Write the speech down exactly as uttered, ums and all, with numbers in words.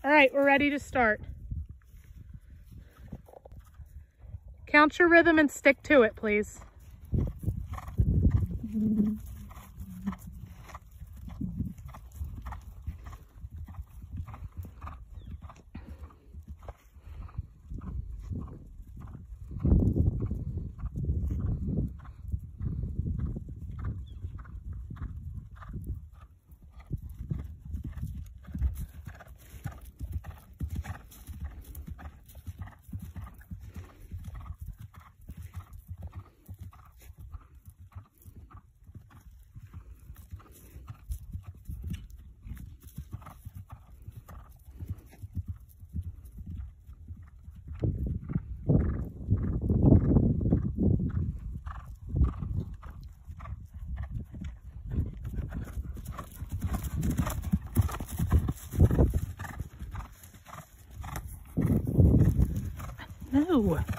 All right, we're ready to start. Count your rhythm and stick to it, please. No.